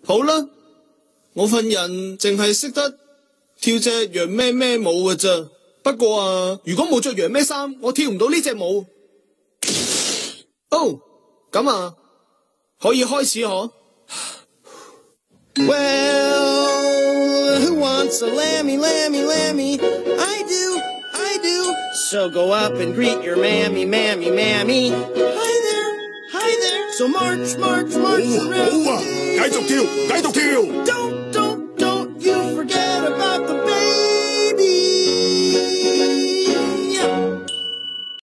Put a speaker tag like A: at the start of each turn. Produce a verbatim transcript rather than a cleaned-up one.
A: 好啦，我份人淨係識得跳隻羊咩咩舞㗎咋。不過啊，如果冇着羊咩衫，我跳唔到呢隻舞。哦，咁啊，可以開始嗬。Well, who wants a lammy, lammy, lammy? I do, I do. So go up and greet your mammy, mammy, mammy. Hi there, hi there. So march, march, march around.
B: 好啊，繼續跳，繼續跳。
A: Don't